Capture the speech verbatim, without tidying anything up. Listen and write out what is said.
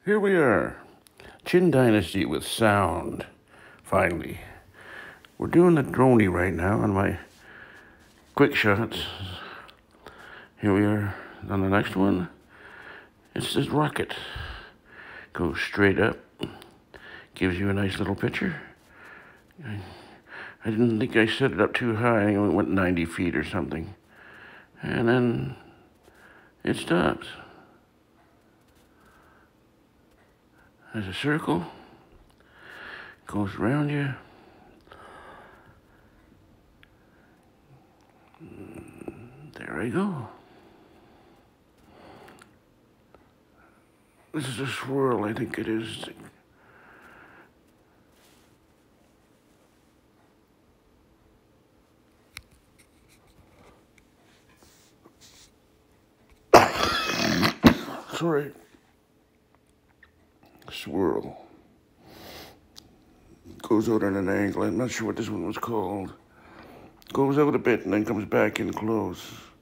Here we are, Chin Dynasty with sound, finally. We're doing the droney right now on my quick shots. Here we are on the next one. It's this rocket. Goes straight up, gives you a nice little picture. I, I didn't think I set it up too high, I only went ninety feet or something. And then it stops. There's a circle, goes around you. There I go. This is a swirl, I think it is. Sorry. Swirl. Goes out at an angle. I'm not sure what this one was called. Goes out a bit and then comes back in close.